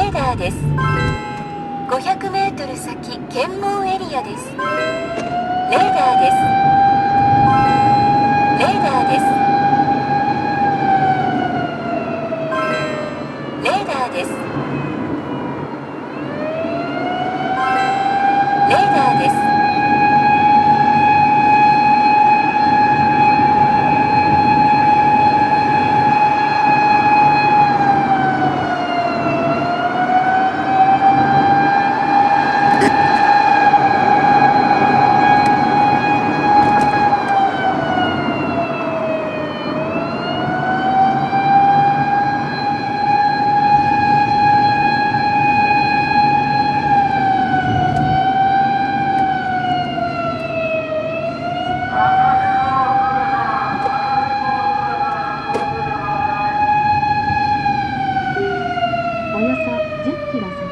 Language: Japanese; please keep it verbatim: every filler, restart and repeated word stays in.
ーダーです。ごひゃくメートル先検問エリアです。レーダーです。レーダーです。レーダーです。レーダーです。 およそじゅっキロ先